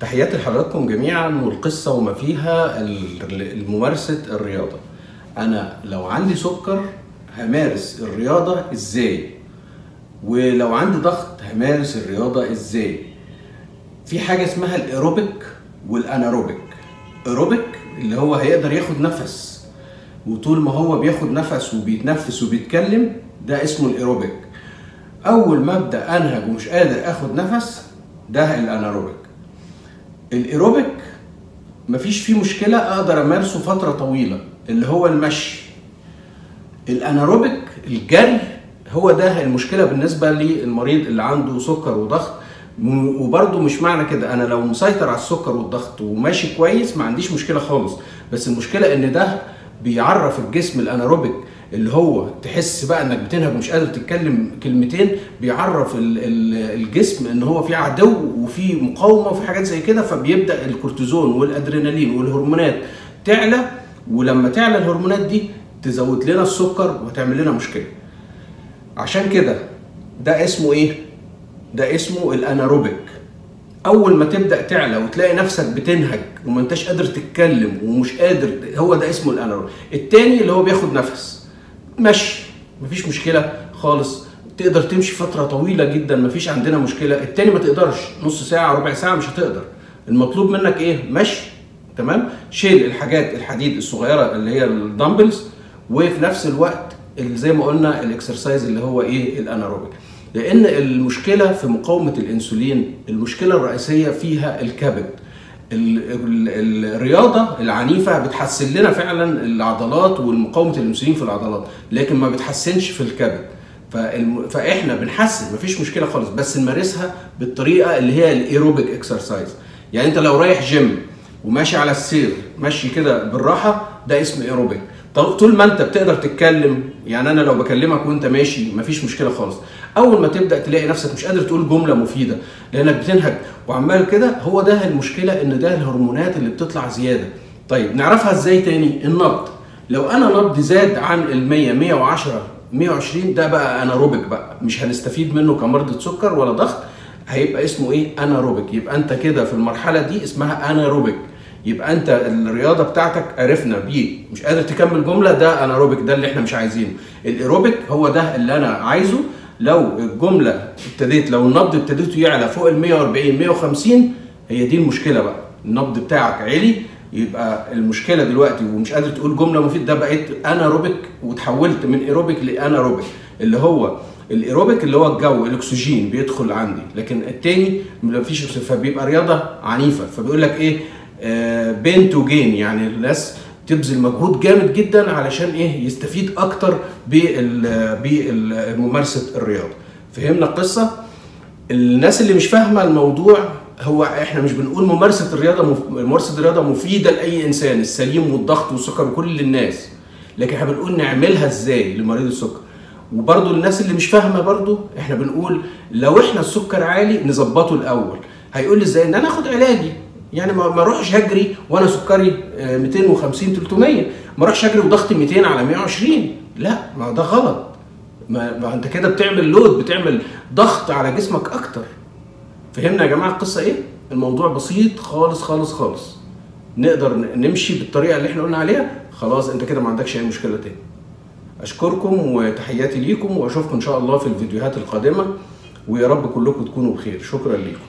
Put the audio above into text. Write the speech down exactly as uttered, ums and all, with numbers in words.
تحياتي لحضراتكم جميعا، والقصة وما فيها ممارسة الرياضة. أنا لو عندي سكر همارس الرياضة إزاي؟ ولو عندي ضغط همارس الرياضة إزاي؟ في حاجة اسمها الإيروبيك والأناروبيك. إيروبيك اللي هو هيقدر ياخد نفس، وطول ما هو بياخد نفس وبيتنفس وبيتكلم ده اسمه الإيروبيك. أول ما أبدأ أنهج ومش قادر آخد نفس ده الأناروبيك. الإيروبيك مفيش فيه مشكلة، أقدر أمارسه فترة طويلة اللي هو المشي. الأناروبيك الجري هو ده المشكلة بالنسبة للمريض اللي عنده سكر وضغط. وبرضه مش معنى كده أنا لو مسيطر على السكر والضغط وماشي كويس ما عنديش مشكلة خالص، بس المشكلة إن ده بيعرف الجسم. الأناروبيك اللي هو تحس بقى انك بتنهج ومش قادر تتكلم كلمتين، بيعرف الجسم ان هو في عدو وفي مقاومه وفي حاجات زي كده، فبيبدا الكورتيزون والادرينالين والهرمونات تعلى، ولما تعلى الهرمونات دي تزود لنا السكر وتعمل لنا مشكله. عشان كده ده اسمه ايه؟ ده اسمه الاناروبيك. اول ما تبدا تعلى وتلاقي نفسك بتنهج وما انتش قادر تتكلم ومش قادر، هو ده اسمه الاناروبيك. التاني اللي هو بياخد نفس مشي مفيش مشكله خالص، تقدر تمشي فتره طويله جدا مفيش عندنا مشكله. التاني ما تقدرش، نص ساعه ربع ساعه مش هتقدر. المطلوب منك ايه؟ مشي، تمام؟ شيل الحاجات الحديد الصغيره اللي هي الدمبلز، وفي نفس الوقت اللي زي ما قلنا الاكسرسايز اللي هو ايه؟ الاناروبيك. لان المشكله في مقاومه الانسولين، المشكله الرئيسيه فيها الكبد. الرياضه العنيفه بتحسن لنا فعلا العضلات والمقاومه الانسولين في العضلات، لكن ما بتحسنش في الكبد. فاحنا بنحسن مفيش مشكله خالص، بس نمارسها بالطريقه اللي هي الايروبيك اكسرسايز. يعني انت لو رايح جيم وماشي على السير ماشي كده بالراحه ده اسمه ايروبيك. طول ما انت بتقدر تتكلم، يعني انا لو بكلمك وانت ماشي مفيش مشكله خالص. اول ما تبدا تلاقي نفسك مش قادر تقول جمله مفيده لانك بتنهج وعمال كده، هو ده المشكله، ان ده الهرمونات اللي بتطلع زياده. طيب نعرفها ازاي تاني؟ النبض. لو انا نبضي زاد عن ال مية مية وعشرة مية وعشرين ده بقى اناروبيك، بقى مش هنستفيد منه كمرضى سكر ولا ضغط، هيبقى اسمه ايه؟ اناروبيك. يبقى انت كده في المرحله دي اسمها اناروبيك. يبقى انت الرياضه بتاعتك عرفنا بيه مش قادر تكمل جمله، ده اناروبيك، ده اللي احنا مش عايزينه. الايروبيك هو ده اللي انا عايزه. لو الجمله ابتديت، لو النبض ابتديته يعلى فوق ال مية واربعين مية وخمسين، هي دي المشكله بقى. النبض بتاعك عالي، يبقى المشكله دلوقتي ومش قادر تقول جمله مفيده، ده بقيت اناروبيك وتحولت من ايروبيك لاناروبيك. اللي هو الايروبيك اللي هو الجو الاكسجين بيدخل عندي، لكن التاني مفيش، فبيبقى رياضه عنيفه. فبيقول لك ايه؟ بين تو جين، يعني الناس تبذل مجهود جامد جدا علشان ايه؟ يستفيد اكتر بممارسه الرياضه. فهمنا القصه؟ الناس اللي مش فاهمه الموضوع، هو احنا مش بنقول ممارسه الرياضه مف... ممارسه الرياضه مفيده لاي انسان، السليم والضغط والسكر وكل الناس، لكن احنا بنقول نعملها ازاي لمريض السكر. وبرضو الناس اللي مش فاهمه برضو احنا بنقول لو احنا السكر عالي نظبطه الاول. هيقول لي ازاي؟ ان انا اخد علاجي، يعني ما اروحش هجري وانا سكري ميتين وخمسين تلتمية، ما اروحش هجري وضغطي ميتين على مية وعشرين، لا، ما ده غلط. ما, ما انت كده بتعمل لود، بتعمل ضغط على جسمك اكتر. فهمنا يا جماعه القصه ايه؟ الموضوع بسيط خالص خالص خالص. نقدر نمشي بالطريقه اللي احنا قلنا عليها، خلاص انت كده ما عندكش اي مشكله تاني. اشكركم وتحياتي ليكم، واشوفكم ان شاء الله في الفيديوهات القادمه، ويا رب كلكم تكونوا بخير. شكرا ليكم.